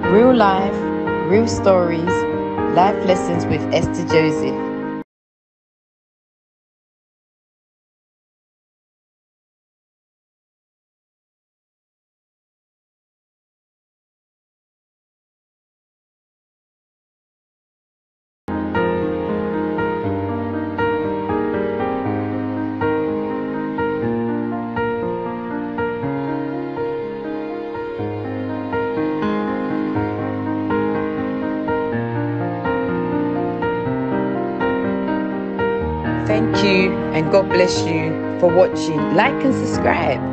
Real life, real stories, life lessons with Esther Joseph. Thank you and God bless you for watching. Like and subscribe.